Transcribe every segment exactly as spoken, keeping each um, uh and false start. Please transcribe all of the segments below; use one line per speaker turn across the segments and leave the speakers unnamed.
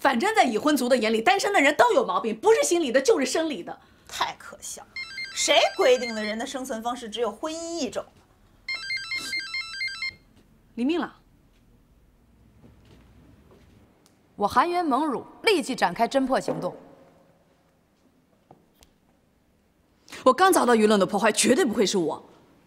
反正，在已婚族的眼里，单身的人都有毛病，不是心理的，就是生理的。
太可笑！谁规定的人的生存方式只有婚姻一种？
李明朗，
我含冤蒙辱，立即展开侦破行动。
我刚遭到舆论的破坏，绝对不会是我。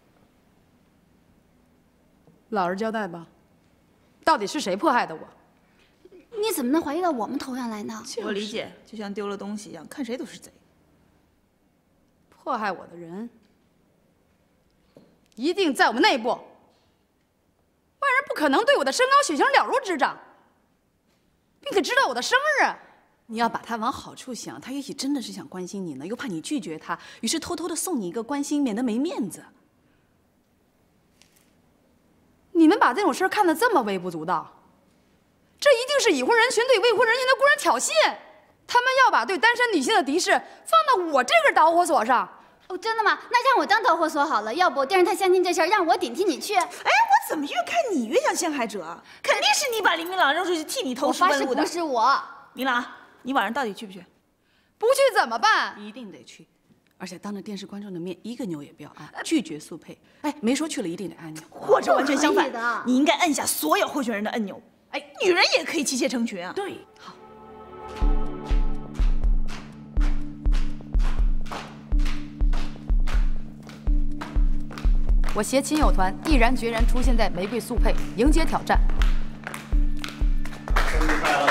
老实交代吧，到底是谁迫害的我？
你怎么能怀疑到我们头上来呢？
我理解，就像丢了东西一样，看谁都是贼。
迫害我的人，一定在我们内部。外人不可能对我的身高血型了如指掌，并且知道我的生日。
你要把他往好处想，他也许真的是想关心你呢，又怕你拒绝他，于是偷偷的送你一个关心，免得没面子。
你们把这种事儿看得这么微不足道。 这一定是已婚人群对未婚人群的公然挑衅，他们要把对单身女性的敌视放到我这根导火索上。
哦，真的吗？那让我当导火索好了。要不电视台相亲这事儿让我顶替你去。哎，
我怎么越看你越像陷害者？肯定是你把林明朗扔出去替你偷师问路的。
不是我。
明朗，你晚上到底去不去？
不去怎么办？
一定得去，而且当着电视观众的面，一个钮也不要按，拒绝速配。哎，没说去了一定得按钮，
或者完全相反，你应该按下所有候选人的按钮。 哎，女人也可以妻妾成群啊！
对，好。
我携亲友团毅然决然出现在玫瑰速配，迎接挑战。
生日快乐！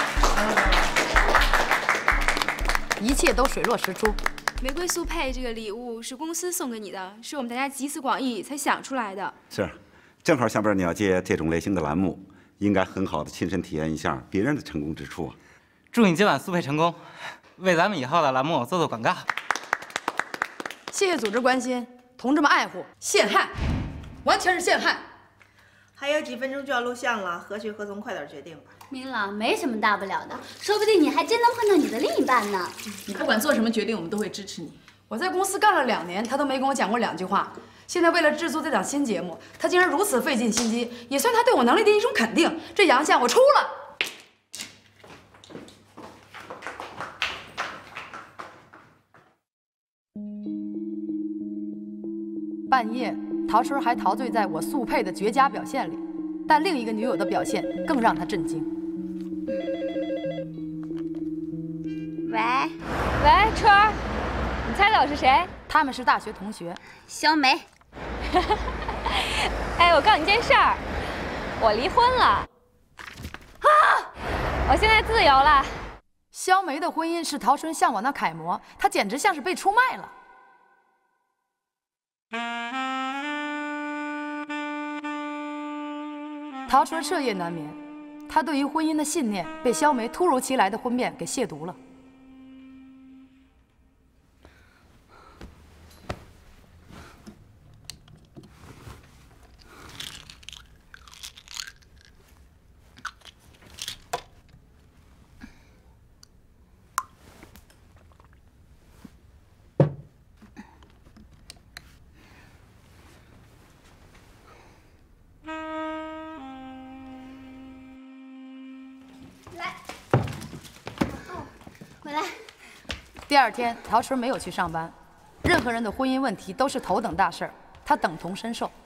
一切都水落石出。
玫瑰速配这个礼物是公司送给你的，是我们大家集思广益才想出来的。
是，正好下边你要接这种类型的栏目。 应该很好的亲身体验一下别人的成功之处啊！
祝你今晚速配成功，为咱们以后的栏目做做广告。
谢谢组织关心，同志们爱护，陷害，完全是陷害。
还有几分钟就要录像了，何去何从，快点决定吧。
明朗，没什么大不了的，说不定你还真能碰到你的另一半呢。
你不管做什么决定，我们都会支持你。
我在公司干了两年，他都没跟我讲过两句话。 现在为了制作这档新节目，他竟然如此费尽心机，也算他对我能力的一种肯定。这洋相我出了。半夜，陶春还陶醉在我速配的绝佳表现里，但另一个女友的表现更让他震惊。
喂，
喂，春儿，你猜猜我是谁？
他们是大学同学，
肖梅。
哎，我告诉你件事儿，我离婚了啊！我现在自由了。
肖梅的婚姻是陶春向往的楷模，她简直像是被出卖了。陶春彻夜难眠，他对于婚姻的信念被肖梅突如其来的婚变给亵渎了。 第二天，陶春没有去上班。任何人的婚姻问题都是头等大事儿，他等同身受。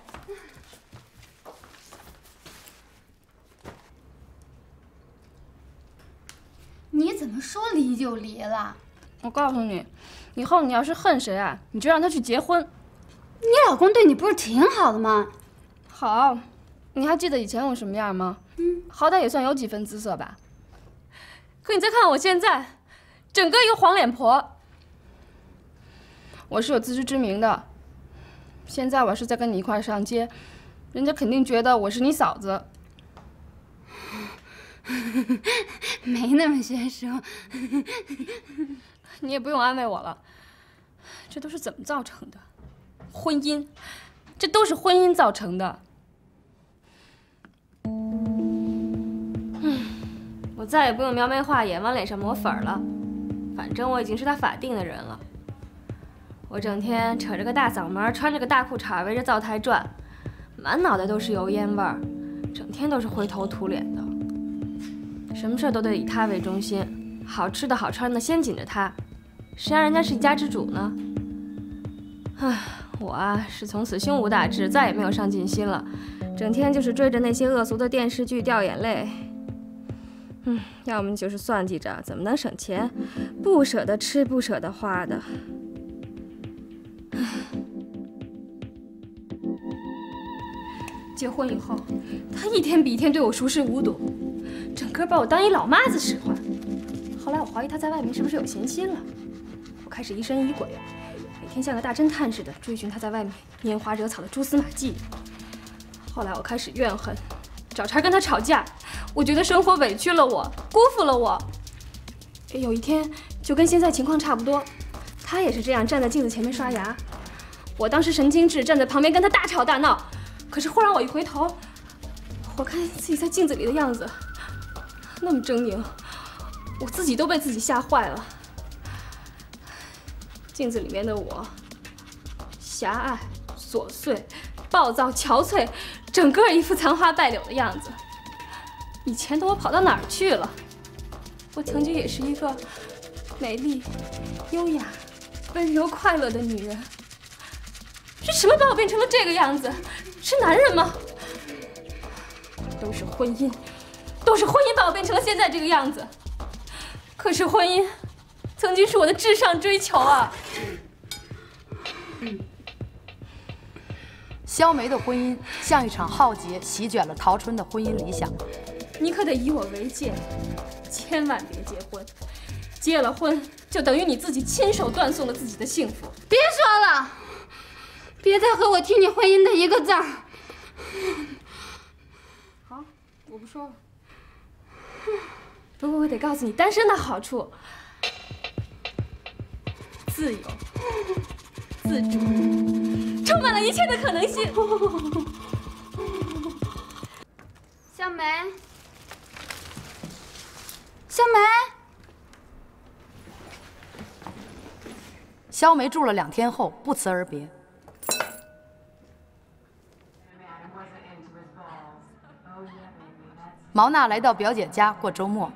你怎么说离就离了？
我告诉你，以后你要是恨谁啊，你就让他去结婚。
你老公对你不是挺好的吗？
好，你还记得以前我什么样吗？嗯，好歹也算有几分姿色吧。可你再看我现在。 整个一个黄脸婆，我是有自知之明的。现在我是在跟你一块上街，人家肯定觉得我是你嫂子。
没那么悬殊，
你也不用安慰我了。这都是怎么造成的？婚姻，这都是婚姻造成的。嗯，我再也不用描眉画眼往脸上抹粉了。 反正我已经是他法定的人了。我整天扯着个大嗓门，穿着个大裤衩，围着灶台转，满脑袋都是油烟味儿，整天都是灰头土脸的。 什么事都得以他为中心，好吃的好穿的先紧着他，谁让人家是一家之主呢？唉，我啊是从此胸无大志，再也没有上进心了，整天就是追着那些恶俗的电视剧掉眼泪。嗯，要么就是算计着怎么能省钱，不舍得吃不舍得花的。唉，结婚以后，他一天比一天对我熟视无睹，整个把我当一老妈子使唤。后来我怀疑他在外面是不是有闲心了，我开始疑神疑鬼，每天像个大侦探似的追寻他在外面拈花惹草的蛛丝马迹。后来我开始怨恨，找茬跟他吵架。我觉得生活委屈了我，辜负了我。有一天就跟现在情况差不多，他也是这样站在镜子前面刷牙，我当时神经质，站在旁边跟他大吵大闹。可是忽然我一回头，我看自己在镜子里的样子那么狰狞，我自己都被自己吓坏了。镜子里面的我，狭隘、琐碎、暴躁、憔悴，整个一副残花败柳的样子。以前的我跑到哪儿去了？我曾经也是一个美丽、优雅、温柔、快乐的女人。是什么把我变成了这个样子？是男人吗？都是婚姻，都是婚姻把我变成了现在这个样子。可是婚姻曾经是我的至上追求啊！
萧梅的婚姻像一场浩劫，席卷了陶春的婚姻理想。
你可得以我为戒，千万别结婚。结了婚，就等于你自己亲手断送了自己的幸福。
别说了，别再和我提你婚姻的一个字儿。
好，我不说了。不过我得告诉你，单身的好处：自由、自主，充满了一切的可能性。
小梅，小梅。
萧梅住了两天后不辞而别。毛娜来到表姐家过周末。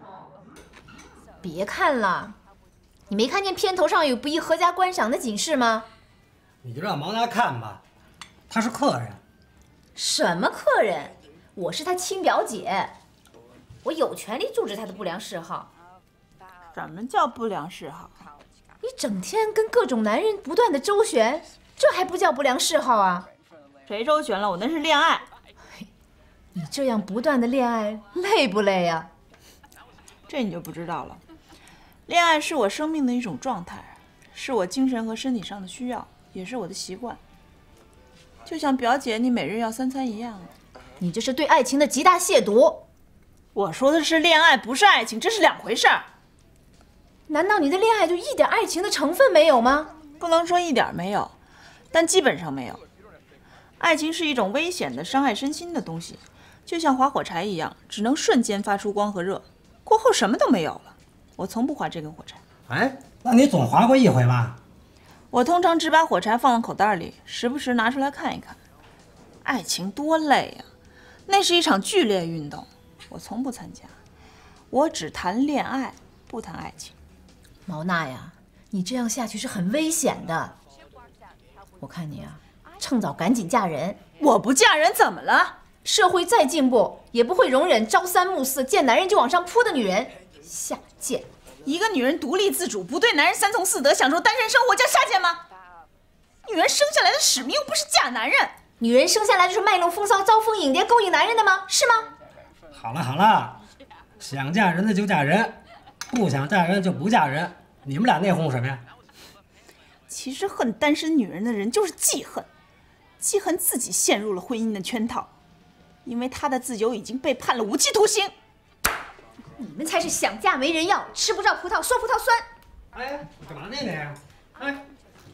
别看了，你没看见片头上有不宜合家观赏的警示吗？
你就让毛娜看吧，她是客人。
什么客人？我是她亲表姐，我有权利阻止她的不良嗜好。
什么叫不良嗜好？
你整天跟各种男人不断的周旋，这还不叫不良嗜好啊？
谁周旋了？我那是恋爱。
你这样不断的恋爱，累不累呀？
这你就不知道了。恋爱是我生命的一种状态，是我精神和身体上的需要，也是我的习惯。就像表姐你每日要三餐一样。
你这是对爱情的极大亵渎。
我说的是恋爱，不是爱情，这是两回事儿。
难道你的恋爱就一点爱情的成分没有吗？
不能说一点没有，但基本上没有。爱情是一种危险的、伤害身心的东西，就像划火柴一样，只能瞬间发出光和热，过后什么都没有了。我从不划这根火柴。
哎，那你总划过一回吧？
我通常只把火柴放到口袋里，时不时拿出来看一看。爱情多累呀，那是一场剧烈运动，我从不参加。我只谈恋爱，不谈爱情。
毛娜呀，你这样下去是很危险的。我看你啊，趁早赶紧嫁人。
我不嫁人怎么了？
社会再进步，也不会容忍朝三暮四、见男人就往上扑的女人。下贱！
一个女人独立自主，不对男人三从四德，享受单身生活，叫下贱吗？女人生下来的使命又不是嫁男人。
女人生下来就是卖弄风骚、招蜂引蝶、勾引男人的吗？是吗？
好了好了，想嫁人的就嫁人，不想嫁人就不嫁人。你们俩内讧什么呀？
其实恨单身女人的人就是记恨，记恨自己陷入了婚姻的圈套，因为她的自由已经被判了无期徒刑。
你们才是想嫁没人要，吃不着葡萄说葡萄酸。
哎，干嘛呢你？哎，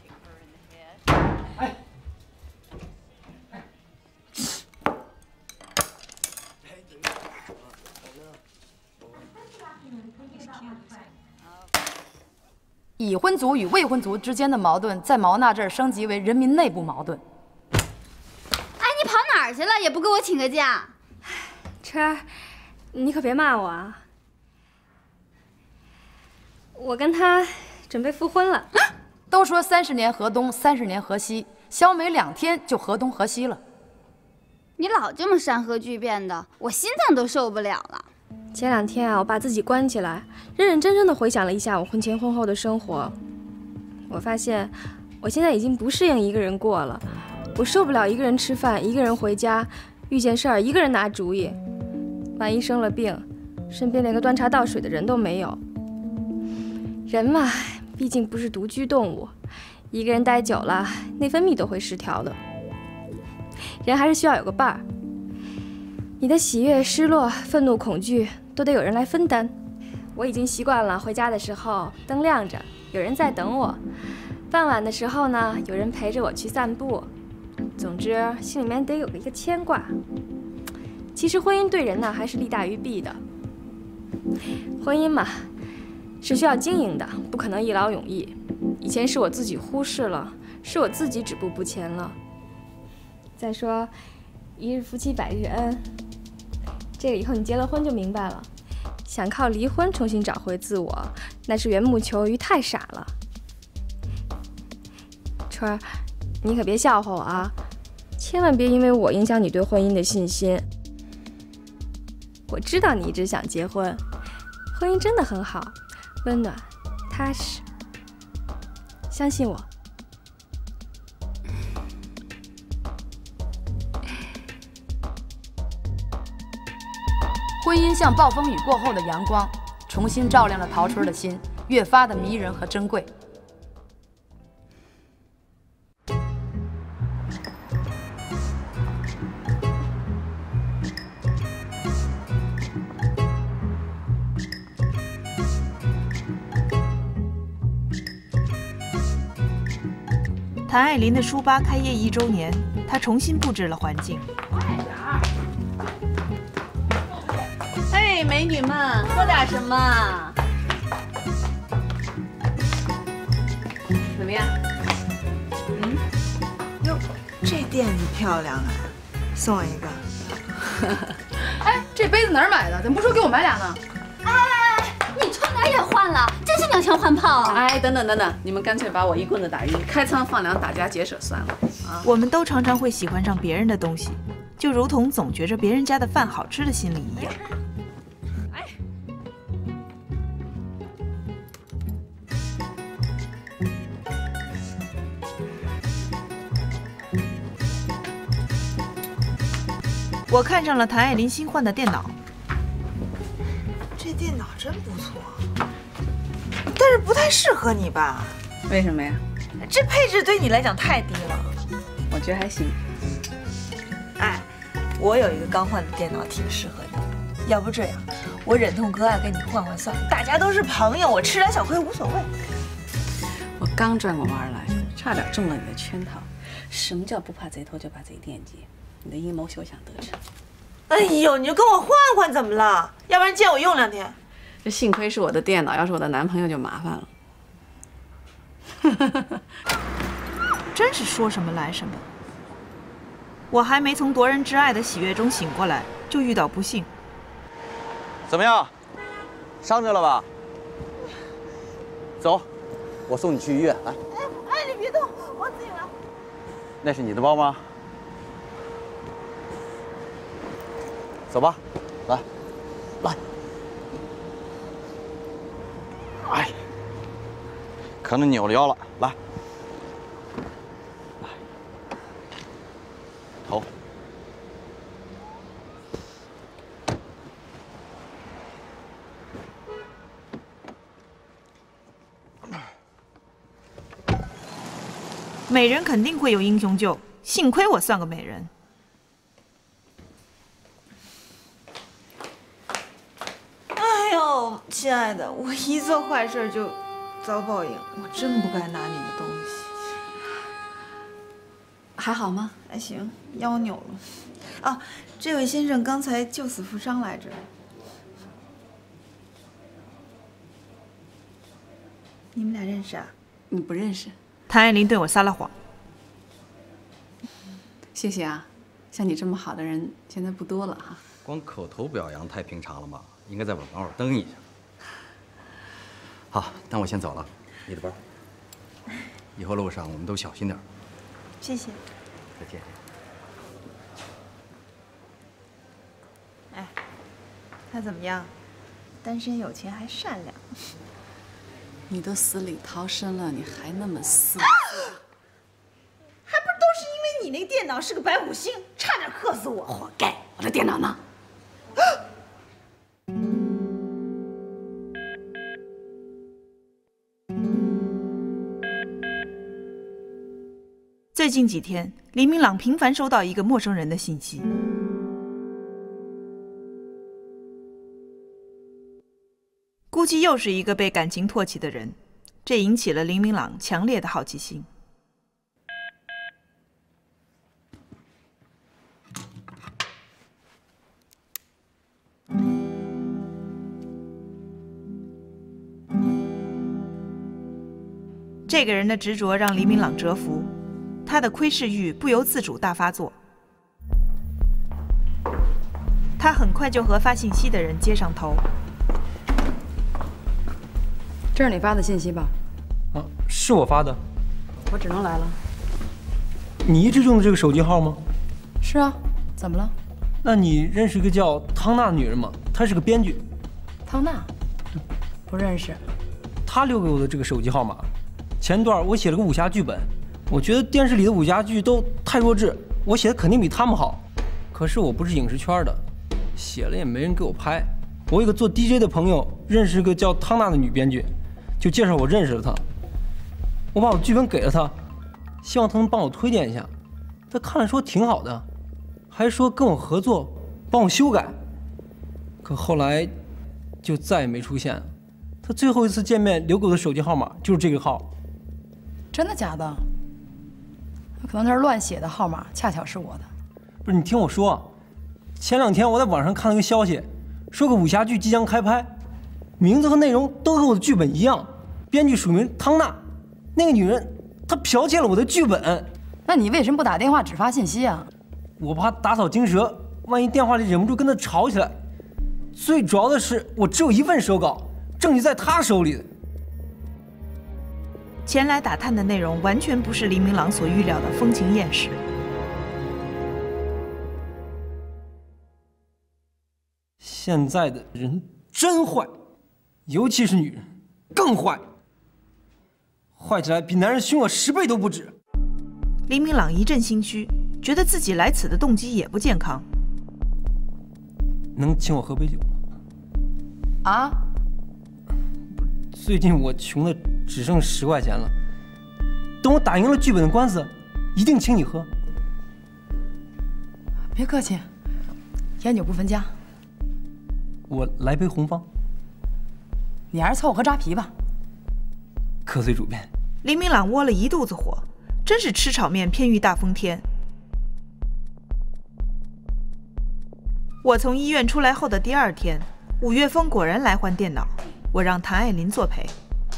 哎。
已婚族与未婚族之间的矛盾，在毛娜这儿升级为人民内部矛盾。
哎，你跑哪儿去了？也不给我请个假。
春儿， 你可别骂我啊！我跟他准备复婚了。
都说三十年河东，三十年河西，小美两天就河东河西了。
你老这么山河巨变的，我心脏都受不了了。
前两天啊，我把自己关起来，认认真真的回想了一下我婚前婚后的生活。我发现，我现在已经不适应一个人过了。我受不了一个人吃饭，一个人回家，遇见事儿一个人拿主意。万一生了病，身边连个端茶倒水的人都没有。人嘛，毕竟不是独居动物，一个人待久了，内分泌都会失调的。人还是需要有个伴儿。你的喜悦、失落、愤怒、恐惧，都得有人来分担。我已经习惯了，回家的时候灯亮着，有人在等我；傍晚的时候呢，有人陪着我去散步。总之，心里面得有一个牵挂。其实婚姻对人呢，还是利大于弊的。婚姻嘛，是需要经营的，不可能一劳永逸。以前是我自己忽视了，是我自己止步不前了。再说，一日夫妻百日恩，这个以后你结了婚就明白了。想靠离婚重新找回自我，那是缘木求鱼，太傻了。春儿，你可别笑话我啊！千万别因为我影响你对婚姻的信心。我知道你一直想结婚，婚姻真的很好，温暖、踏实，相信我。
婚姻像暴风雨过后的阳光，重新照亮了陶春的心，越发的迷人和珍贵。
谭爱琳的书吧开业一周年，她重新布置了环境。
哎，美女们，喝点什么？怎么样？
嗯，哟，这垫子漂亮啊，送我一个。
哎，这杯子哪儿买的？怎么不说给我买俩呢？
哎，你窗帘也换了，真是鸟枪换炮啊！
哎，等等等等，你们干脆把我一棍子打晕，开仓放粮，打家劫舍算了啊！
我们都常常会喜欢上别人的东西，就如同总觉着别人家的饭好吃的心理一样。我看上了谭爱琳新换的电脑，
这电脑真不错，但是不太适合你吧？
为什么呀？
这配置对你来讲太低了。
我觉得还行。
哎，我有一个刚换的电脑挺适合你，要不这样，我忍痛割爱跟你换换算了，大家都是朋友，我吃点小亏无所谓。
我刚转过弯来，差点中了你的圈套。什么叫不怕贼偷就怕贼惦记？你的阴谋休想得逞！
哎呦，你就跟我换换怎么了？要不然借我用两天。
这幸亏是我的电脑，要是我的男朋友就麻烦了。
真是说什么来什么。我还没从夺人之爱的喜悦中醒过来，就遇到不幸。
怎么样？伤着了吧？走，我送你去医院。来。
哎哎，你别动，我自己来。
那是你的包吗？走吧，来，来，哎，可能扭了腰了，来，来，头，
美人肯定会有英雄救，幸亏我算个美人。
哎呦，亲爱的，我一做坏事就遭报应，我真不该拿你的东西。
还好吗？
还行，腰扭了。啊，这位先生刚才救死扶伤来着。你们俩认识啊？
你不认识。
谭爱琳对我撒了谎。
谢谢啊，像你这么好的人现在不多了哈。
光口头表扬太平常了吧？应该在广告登一下。好，那我先走了。你的包，以后路上我们都小心点。
谢谢。
再见。
哎，他怎么样？单身有钱还善良。
你都死里逃生了，你还那么肆无忌惮，
还不是都是因为你那电脑是个白虎星，差点克死我。
活该！我的电脑呢？
最近几天，黎明朗频繁收到一个陌生人的信息。估计又是一个被感情唾弃的人，这引起了黎明朗强烈的好奇心。这个人的执着让黎明朗折服，他的窥视欲不由自主大发作。他很快就和发信息的人接上头。
这是你发的信息吧？
啊，是我发的。
我只能来了。
你一直用的这个手机号吗？
是啊，怎么了？
那你认识一个叫汤娜的女人吗？她是个编剧。
汤娜？不认识。
她留给我的这个手机号码。前段我写了个武侠剧本，我觉得电视里的武侠剧都太弱智，我写的肯定比他们好。可是我不是影视圈的，写了也没人给我拍。我有个做 D J 的朋友，认识个叫汤娜的女编剧。就介绍我认识了他，我把我剧本给了他，希望他能帮我推荐一下。他看了说挺好的，还说跟我合作，帮我修改。可后来就再也没出现。他最后一次见面留给我的手机号码就是这个号。
真的假的？可能他是乱写的号码，恰巧是我的。
不是，你听我说，前两天我在网上看了个消息，说个武侠剧即将开拍。名字和内容都和我的剧本一样，编剧署名汤娜，那个女人她剽窃了我的剧本。
那你为什么不打电话只发信息啊？
我怕打草惊蛇，万一电话里忍不住跟她吵起来。最主要的是，我只有一份手稿，证据在她手里。
前来打探的内容完全不是黎明朗所预料的风情艳事。
现在的人真坏。尤其是女人，更坏，坏起来比男人凶我十倍都不止。
黎明朗一阵心虚，觉得自己来此的动机也不健康。
能请我喝杯酒吗？
啊？
最近我穷的只剩十块钱了，等我打赢了剧本的官司，一定请你喝。
别客气，烟酒不分家。
我来杯红方。
你还是凑合喝扎啤吧。
客随主便。
黎明朗窝了一肚子火，真是吃炒面偏遇大风天。我从医院出来后的第二天，五月风果然来还电脑，我让谭爱琳作陪。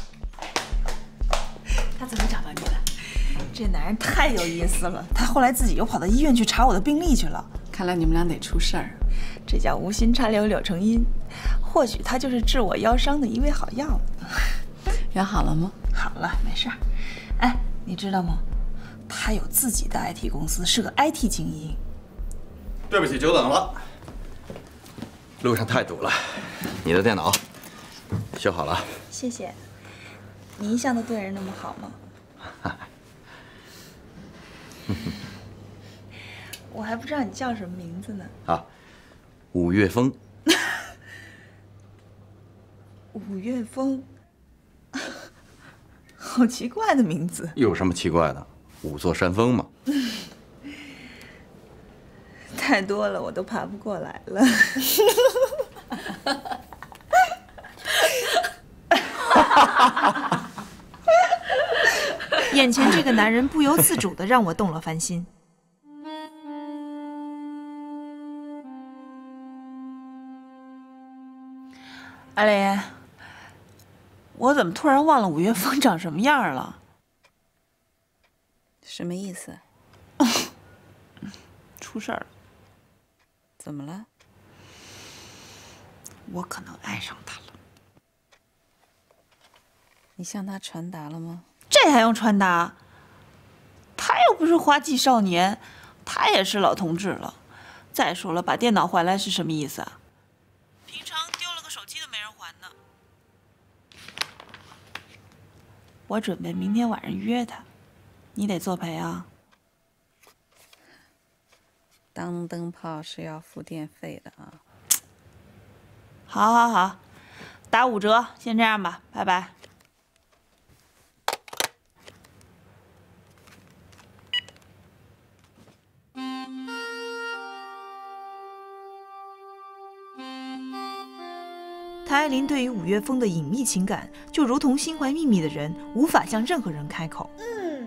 他怎么找到你的？
这男人太有意思了，他后来自己又跑到医院去查我的病历去了。
看来你们俩得出事儿。
这叫无心插柳柳成荫，或许他就是治我腰伤的一味好药。
养好了吗？
好了，没事儿。哎，你知道吗？他有自己的 I T 公司，是个 I T 精英。
对不起，久等了。路上太堵了，你的电脑修好了。
谢谢。你一向都对人那么好吗？我还不知道你叫什么名字呢。
啊，五月风。
五月风，好奇怪的名字。
有什么奇怪的？五座山峰嘛。
太多了，我都爬不过来了。
眼前这个男人不由自主地让我动了凡心。
阿林，我怎么突然忘了五月风长什么样了？
什么意思？
出事儿了。
怎么了？
我可能爱上他了。
你向他传达了吗？
这还用传达？他又不是花季少年，他也是老同志了。再说了，把电脑还来是什么意思啊？平常丢了个手机都没人还呢。我准备明天晚上约他，你得作陪啊。
当灯泡是要付电费的啊。
好，好，好，打五折，先这样吧，拜拜。谭爱玲对于五月风的隐秘情感，就如同心怀秘密的人，无法向任何人开口。嗯。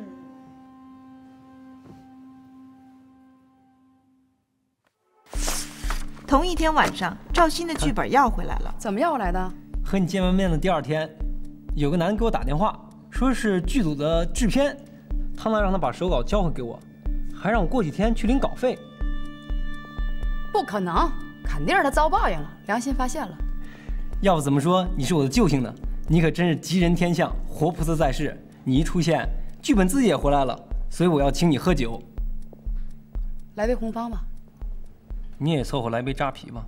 同一天晚上，赵鑫的剧本要回来了。
怎么要回来的？
和你见完面的第二天，有个男的给我打电话，说是剧组的制片，他呢让他把手稿交回给我，还让我过几天去领稿费。
不可能，肯定是他遭报应了，良心发现了。
要不怎么说你是我的救星呢？你可真是吉人天相，活菩萨在世。你一出现，剧本自己也回来了，所以我要请你喝酒。
来杯红方吧。
你也凑合来杯扎啤吧。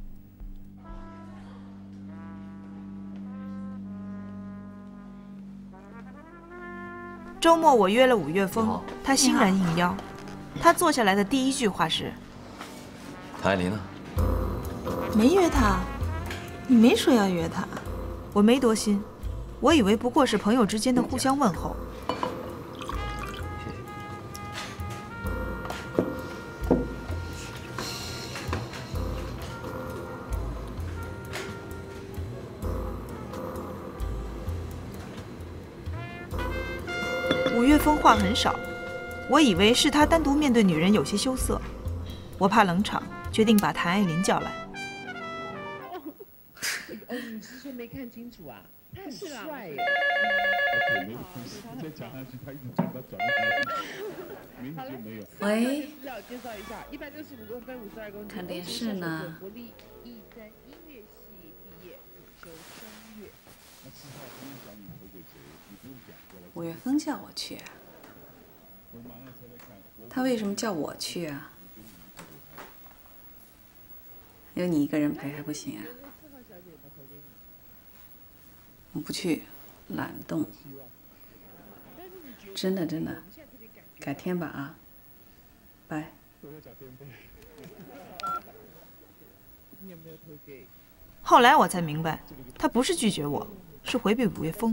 周末我约了五月风，他欣然应邀。他坐下来的第一句话是：“
谭爱玲呢？”
没约他。你没说要约他，我没多心，我以为不过是朋友之间的互相问候。五月风话很少，我以为是他单独面对女人有些羞涩，我怕冷场，决定把谭爱玲叫来。
哦，你是说没看清楚啊？他很帅耶！再讲下去，他一直讲到转了，名字就没有。
喂。
资料介绍一下，一百六十五公分，五十二公斤。
看电视呢。
国立艺专音乐系毕业，主修声乐。那四号不用讲你投给谁，你不用讲过来。
五月风叫我去啊。他为什么叫我去啊？有你一个人陪还不行啊？我不去，懒动。真的真的，改天吧啊，拜。
后来我才明白，他不是拒绝我，是回避五月风。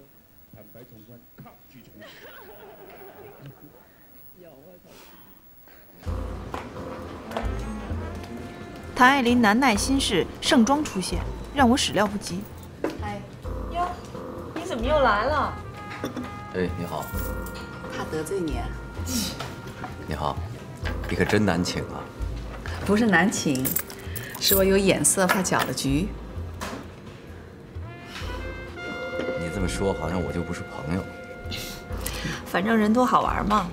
谭爱玲难耐心事盛装出现，让我始料不及。
哎，哟，你怎么又来了？
哎，你好。
怕得罪你啊？
你好，你可真难请啊。
不是难请，是我有眼色，怕搅了局。
你这么说，好像我就不是朋友。
反正人多好玩嘛。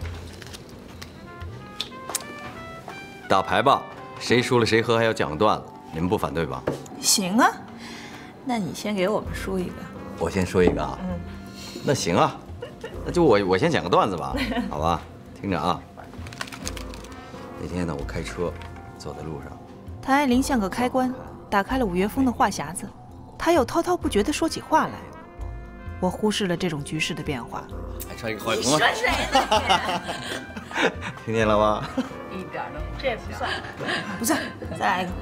打牌吧。谁输了谁喝，还要讲段子，你们不反对吧？
行啊，那你先给我们说一个。
我先说一个啊。
嗯。
那行啊，那就我我先讲个段子吧，好吧？听着啊。那天呢，我开车走在路上，
谭爱玲像个开关，打开了五月风的话匣子，他又滔滔不绝地说起话来。我忽视了这种局势的变化。
还差一个好友吗？
你说谁呢？
听见了吧？
一点都这不算，
不算，再来一个。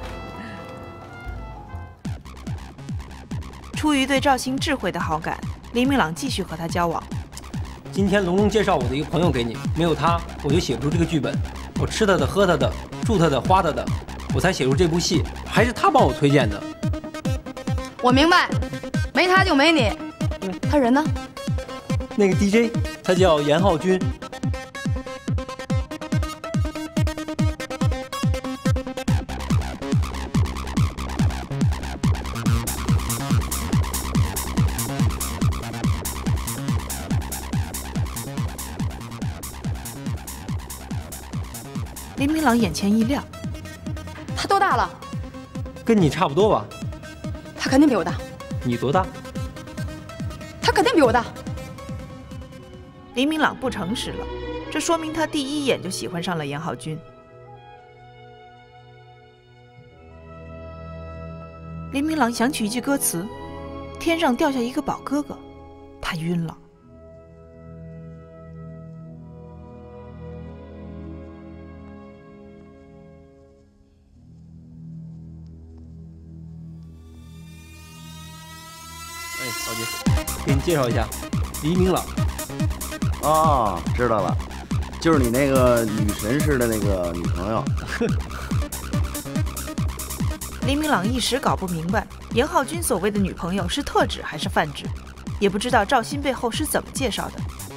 出于对赵鑫智慧的好感，黎明朗继续和他交往。
今天龙龙介绍我的一个朋友给你，没有他，我就写不出这个剧本。我吃他的，喝他的，住他的，花他的，我才写出这部戏，还是他帮我推荐的。
我明白，没他就没你。他人呢？
那个 D J， 他叫严浩军。
林明朗眼前一亮，
他多大了？
跟你差不多吧。
他肯定比我大。
你多大？
他肯定比我大。
林明朗不诚实了，这说明他第一眼就喜欢上了严浩君。林明朗想起一句歌词：“天上掉下一个宝哥哥”，他晕了。
哎，小姐，给你介绍一下，黎明朗。
哦，知道了，就是你那个女神似的那个女朋友。
林明朗一时搞不明白，严浩君所谓的女朋友是特指还是泛指，也不知道赵鑫背后是怎么介绍的。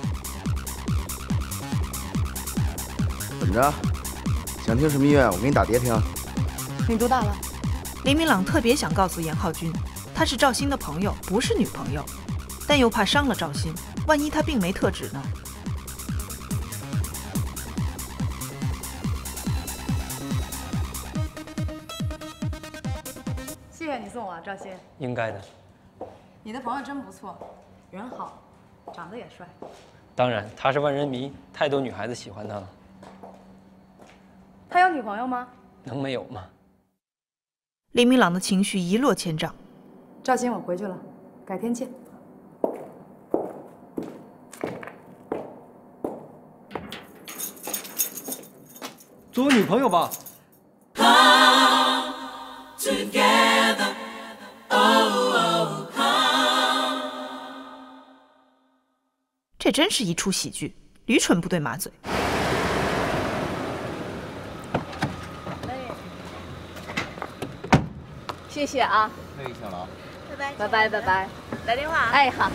怎么着？想听什么音乐？我给你打碟听。
你多大了？
林明朗特别想告诉严浩君，他是赵鑫的朋友，不是女朋友，但又怕伤了赵鑫，万一他并没特指呢？
谢谢你送我，赵鑫。
应该的。
你的朋友真不错，人好，长得也帅。
当然，他是万人迷，太多女孩子喜欢他了。
他有女朋友吗？
能没有吗？
林明朗的情绪一落千丈。
赵鑫，我回去了，改天见。
做我女朋友吧。
Together, oh, oh, come.
这真是一出喜剧，驴唇不对马嘴。
谢谢啊。
可以下了啊。
拜拜拜拜拜拜。
来电话啊。
哎，好。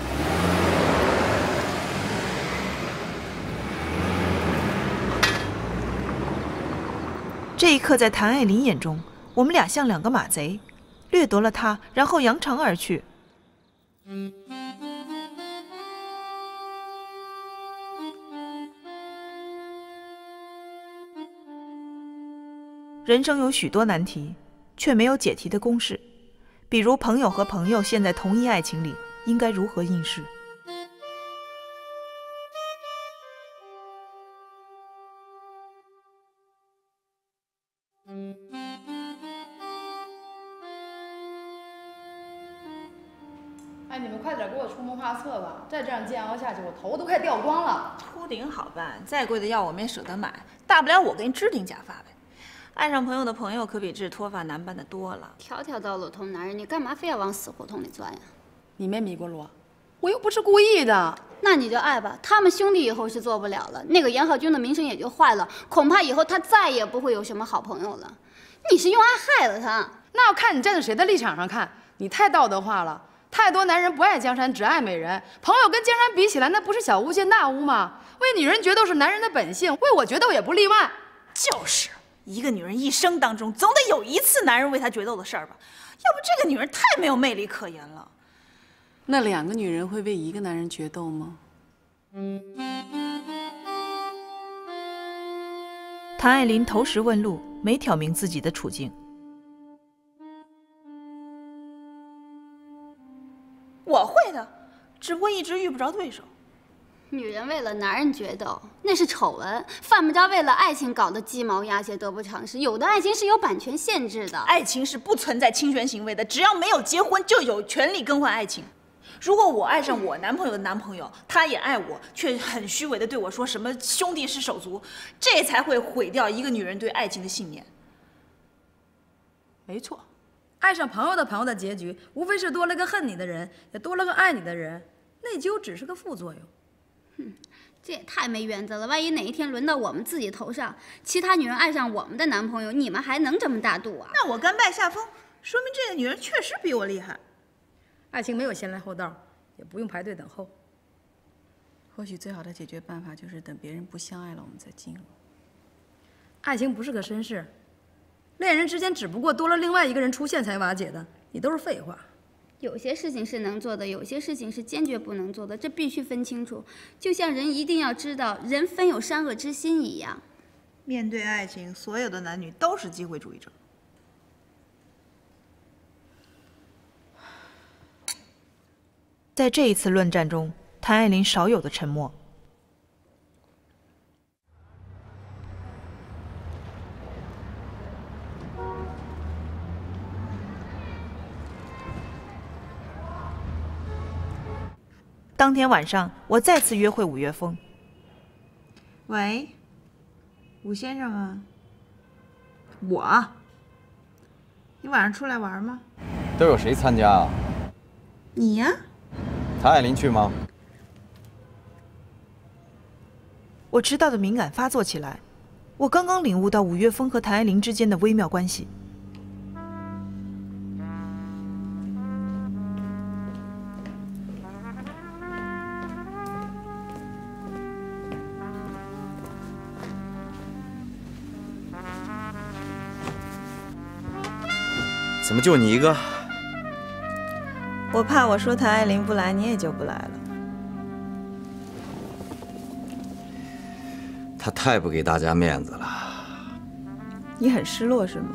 这一刻，在谭爱玲眼中，我们俩像两个马贼，掠夺了她，然后扬长而去。人生有许多难题，却没有解题的公式。比如朋友和朋友陷在同一爱情里，应该如何应试？
哎，你们快点给我出谋划策吧！再这样煎熬下去，我头都快掉光了。
秃顶好办，再贵的药我们也舍得买，大不了我给你支顶假发呗。爱上朋友的朋友可比治脱发难办的多了。
条条道路通男人，你干嘛非要往死胡同里钻呀？
你没迷过路，我又不是故意的。
那你就爱吧，他们兄弟以后是做不了了，那个严浩君的名声也就坏了，恐怕以后他再也不会有什么好朋友了。你是用爱害了他，
那要看你站在谁的立场上看。你太道德化了。太多男人不爱江山，只爱美人。朋友跟江山比起来，那不是小巫见大巫吗？为女人决斗是男人的本性，为我决斗也不例外。
就是一个女人一生当中，总得有一次男人为她决斗的事儿吧？要不这个女人太没有魅力可言了。
那两个女人会为一个男人决斗吗？
谭爱玲投石问路，没挑明自己的处境。
我会的，只不过一直遇不着对手。
女人为了男人决斗，那是丑闻；犯不着为了爱情搞得鸡毛鸭血、得不偿失。有的爱情是有版权限制的，
爱情是不存在侵权行为的，只要没有结婚，就有权利更换爱情。如果我爱上我男朋友的男朋友，他也爱我，却很虚伪的对我说什么兄弟是手足，这才会毁掉一个女人对爱情的信念。
没错。爱上朋友的朋友的结局，无非是多了个恨你的人，也多了个爱你的人，内疚只是个副作用。
哼，这也太没原则了。万一哪一天轮到我们自己头上，其他女人爱上我们的男朋友，你们还能这么大度啊？
那我甘拜下风，说明这个女人确实比我厉害。
爱情没有先来后到，也不用排队等候。
或许最好的解决办法就是等别人不相爱了，我们再进入。
爱情不是个绅士。恋人之间只不过多了另外一个人出现才瓦解的，你都是废话。
有些事情是能做的，有些事情是坚决不能做的，这必须分清楚。就像人一定要知道人分有善恶之心一样。
面对爱情，所有的男女都是机会主义者。
在这一次论战中，谭爱玲少有的沉默。当天晚上，我再次约会五月风。喂，武先生吗？我。你晚上出来玩吗？
都有谁参加啊？
你呀。
谭爱玲去吗？
我迟到的敏感发作起来。我刚刚领悟到五月风和谭爱玲之间的微妙关系。
怎么就你一个？
我怕我说谭爱玲不来，你也就不来了。
她太不给大家面子了。
你很失落是吗？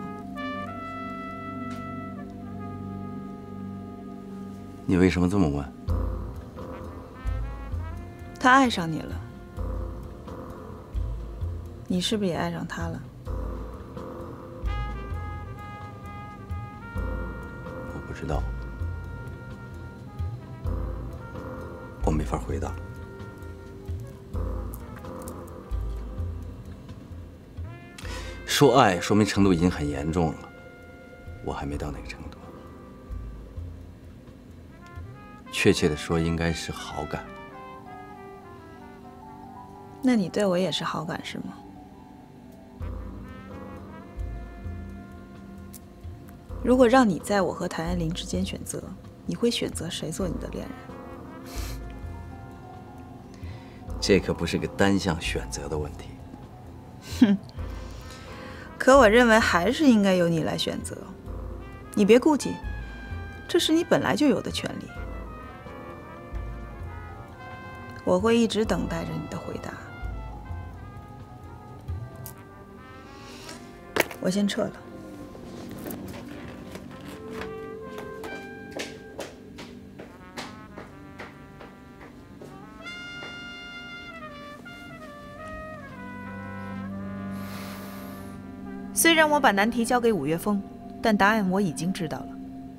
你为什么这么问？
他爱上你了，你是不是也爱上他了？
我不知道，我没法回答。说爱，说明程度已经很严重了，我还没到那个程度。确切的说，应该是好感。
那你对我也是好感是吗？如果让你在我和谭爱玲之间选择，你会选择谁做你的恋人？
这可不是个单项选择的问题。
哼。可我认为还是应该由你来选择。你别顾忌，这是你本来就有的权利。我会一直等待着你的回答。我先撤了。虽然我把难题交给五月风，但答案我已经知道了。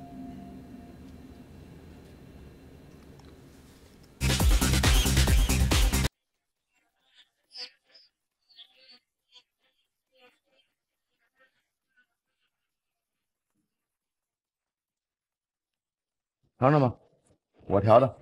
尝尝吧，我调的。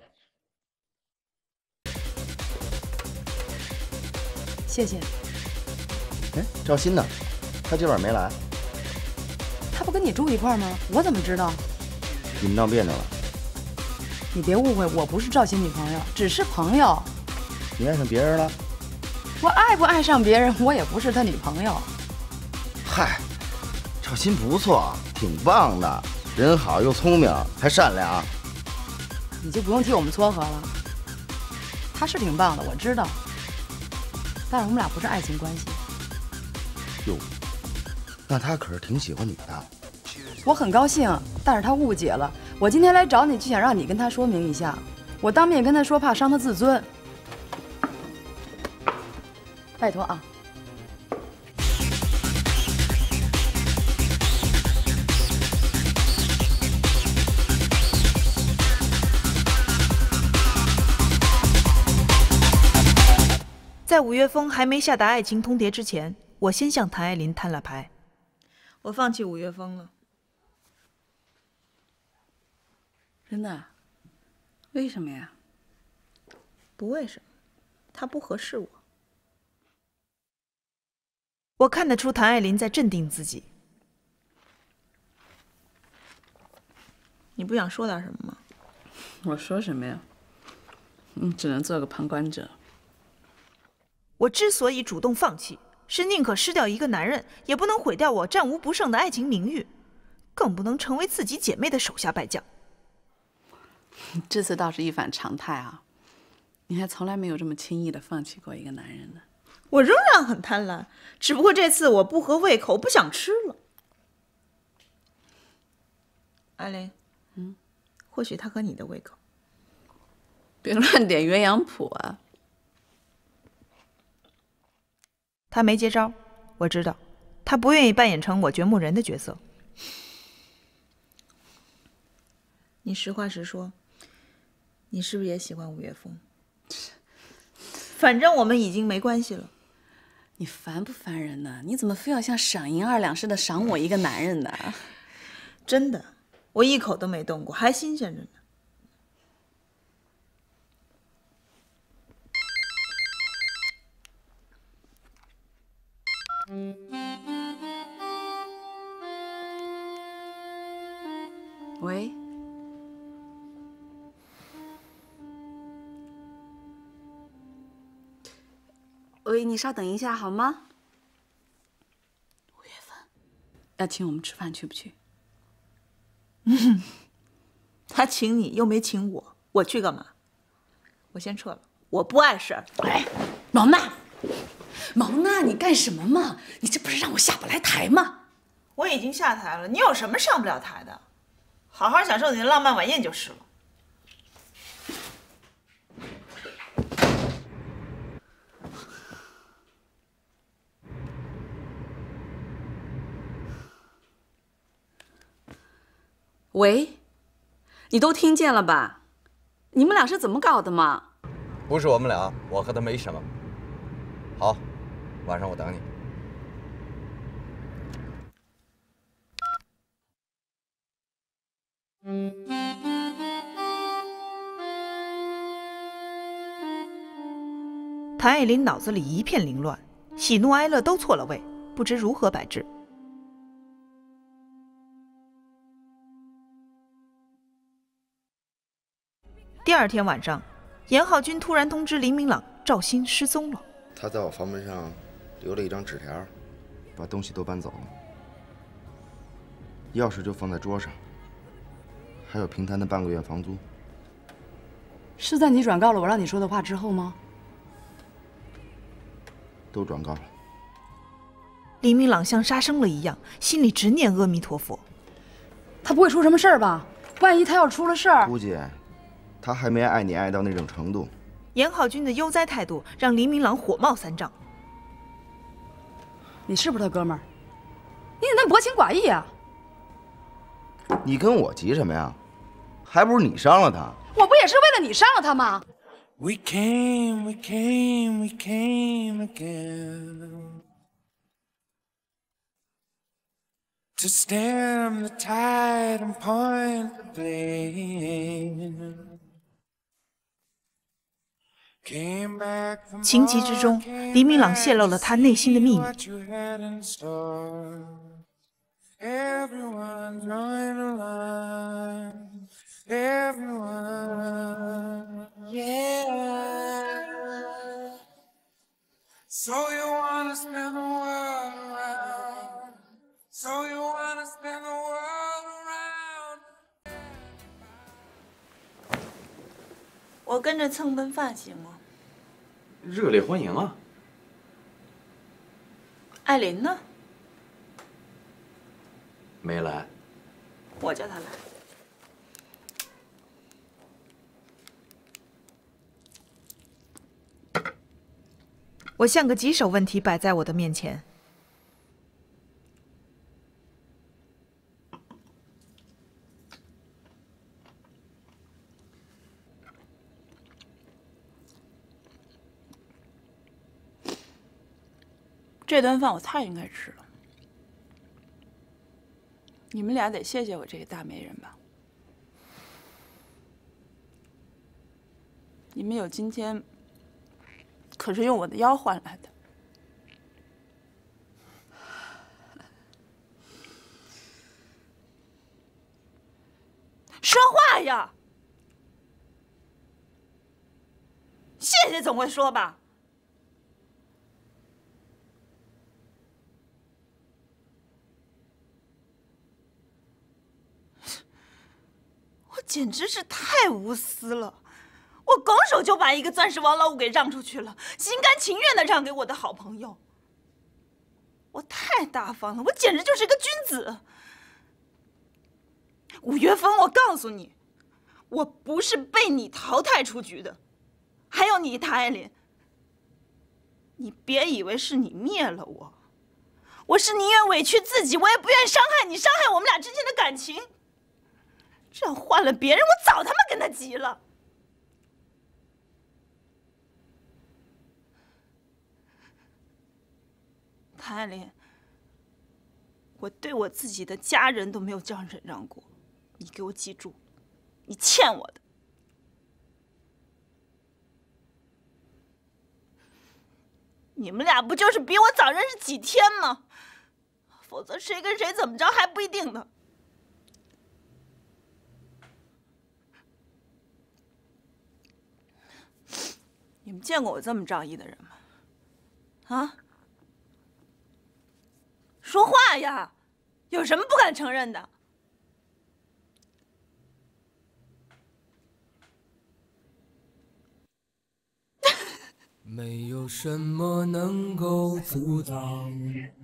谢谢。
哎，赵鑫呢？他今晚没来。
他不跟你住一块儿吗？我怎么知道？
你们闹别扭了？
你别误会，我不是赵鑫女朋友，只是朋友。
你爱上别人了？
我爱不爱上别人，我也不是他女朋友。
嗨，赵鑫不错，挺棒的，人好又聪明，还善良。
你就不用替我们撮合了。他是挺棒的，我知道，但是我们俩不是爱情关系。
哟，那他可是挺喜欢你的。
我很高兴，但是他误解了。我今天来找你，就想让你跟他说明一下。我当面跟他说，怕伤他自尊。拜托啊。
在五月风还没下达爱情通牒之前，我先向谭爱玲摊了牌。我放弃五月风了。
真的？为什么呀？
不为什么，他不合适我。我看得出谭爱玲在镇定自己。你不想说点什么吗？
我说什么呀？嗯，只能做个旁观者。
我之所以主动放弃，是宁可失掉一个男人，也不能毁掉我战无不胜的爱情名誉，更不能成为自己姐妹的手下败将。
这次倒是一反常态啊！你还从来没有这么轻易的放弃过一个男人呢。
我仍然很贪婪，只不过这次我不合胃口，不想吃了。艾琳，
嗯，
或许他合你的胃口。
别乱点鸳鸯谱啊！
他没接招，我知道，他不愿意扮演成我掘墓人的角色。你实话实说，你是不是也喜欢五月风？反正我们已经没关系了。
你烦不烦人呢？你怎么非要像赏银二两似的赏我一个男人呢？
真的，我一口都没动过，还新鲜着呢。
喂，喂，你稍等一下好吗？五月份要请我们吃饭，去不去？
嗯，他请你又没请我，我去干嘛？我先撤了，我不碍事儿。
哎，毛娜，毛娜，你干什么嘛？你这不是让我下不来台吗？
我已经下台了，你有什么上不了台的？好好享受你的浪漫晚宴就是了。
喂，你都听见了吧？你们俩是怎么搞的嘛？
不是我们俩，我和他没什么。好，晚上我等你。
谭爱玲脑子里一片凌乱，喜怒哀乐都错了位，不知如何摆置。第二天晚上，严浩军突然通知林明朗，赵鑫失踪了。
他在我房门上留了一张纸条，把东西都搬走了，钥匙就放在桌上，还有平摊的半个月房租。
是在你转告了我让你说的话之后吗？
都转告了。
林明朗像杀生了一样，心里直念阿弥陀佛。
他不会出什么事儿吧？万一他要出了事儿，
估计他还没爱你爱到那种程度。
严浩军的悠哉态度让林明朗火冒三丈。
你是不是他哥们儿？你怎么那么薄情寡义啊？
你跟我急什么呀？还不是你伤了他。
我不也是为了你伤了他吗？
We came, we came, we came again to stem the tide and point the blame.
情急之中，黎明朗泄露了他内心的秘密。
Everyone join the line. Everyone, yeah. So you wanna spin the world around. So you wanna spin the world around.
我跟着蹭顿饭行吗？
热烈欢迎啊！
艾琳呢？
没来。
我叫她来。我像个棘手问题摆在我的面前。
这顿饭我太应该吃了，你们俩得谢谢我这个大媒人吧。你们有今天，可是用我的腰换来的。说话呀！谢谢总会说吧。我简直是太无私了。 我拱手就把一个钻石王老五给让出去了，心甘情愿的让给我的好朋友。我太大方了，我简直就是个君子。五月风，我告诉你， 我不是被你淘汰出局的。还有你，谭爱玲，你别以为是你灭了我，我是宁愿委屈自己，我也不愿意伤害你，伤害我们俩之间的感情。这样换了别人，我早他妈跟他急了。谭爱玲，我对我自己的家人都没有这样忍让过，你给我记住，你欠我的。你们俩不就是比我早认识几天吗？否则谁跟谁怎么着还不一定呢。你们见过我这么仗义的人吗？啊？说话呀！有什么不敢承认的？
没有什么能够阻挡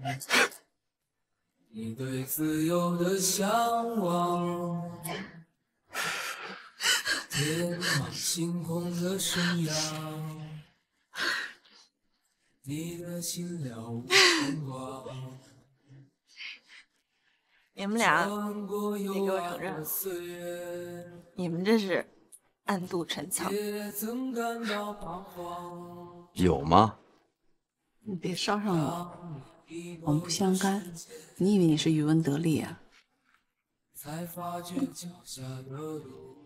你对自由的向往，天马行空的生涯，你的心了无牵挂。
你们俩，你给我承认，你们这是暗度陈仓。
有吗？
你别捎上我，我们不相干。你以为你是渔翁得利啊？
才发觉脚下的路，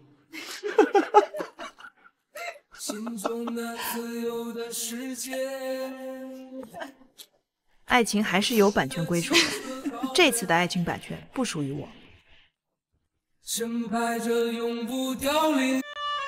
心中那自由的世界。
爱情还是有版权归属的，这次的爱情版权不属于我。
深拍着永不凋零。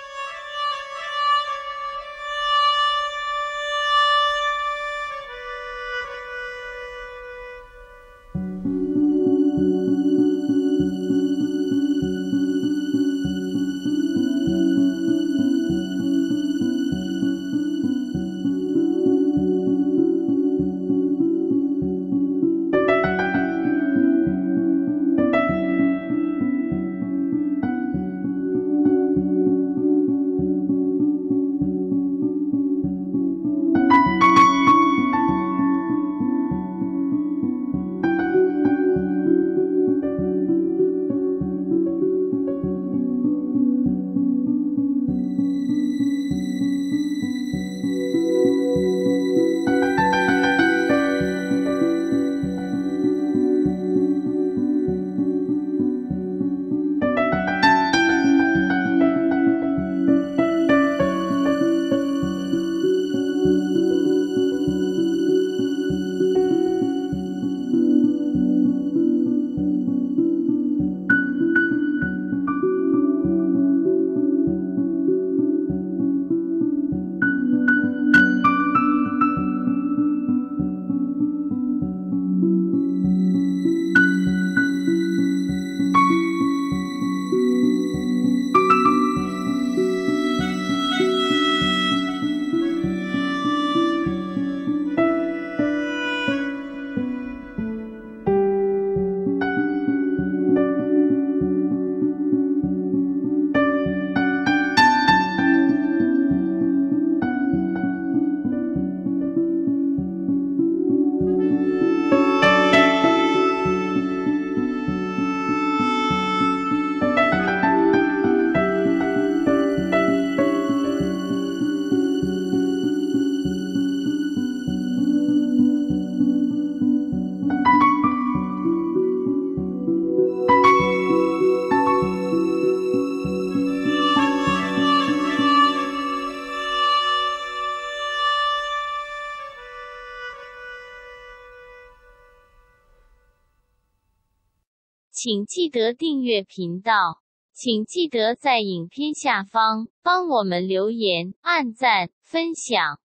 请记得订阅频道，请记得在影片下方帮我们留言、按赞、分享。